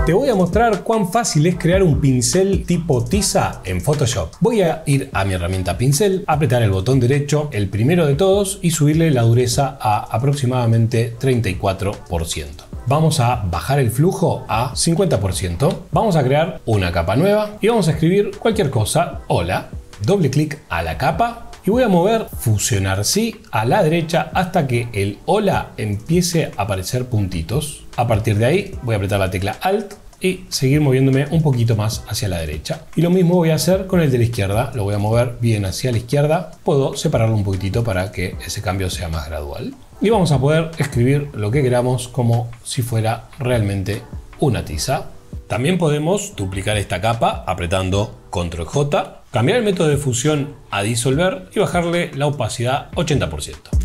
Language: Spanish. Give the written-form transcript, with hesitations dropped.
Te voy a mostrar cuán fácil es crear un pincel tipo tiza en Photoshop. Voy a ir a mi herramienta pincel, apretar el botón derecho, el primero de todos, y subirle la dureza a aproximadamente 34%. Vamos a bajar el flujo a 50%. Vamos a crear una capa nueva y vamos a escribir cualquier cosa. Hola. Doble clic a la capa y voy a mover fusionar sí a la derecha hasta que el hola empiece a aparecer puntitos. A partir de ahí voy a apretar la tecla Alt y seguir moviéndome un poquito más hacia la derecha. Y lo mismo voy a hacer con el de la izquierda. Lo voy a mover bien hacia la izquierda. Puedo separarlo un poquitito para que ese cambio sea más gradual. Y vamos a poder escribir lo que queramos como si fuera realmente una tiza. También podemos duplicar esta capa apretando Control J, cambiar el método de fusión a disolver y bajarle la opacidad 80%.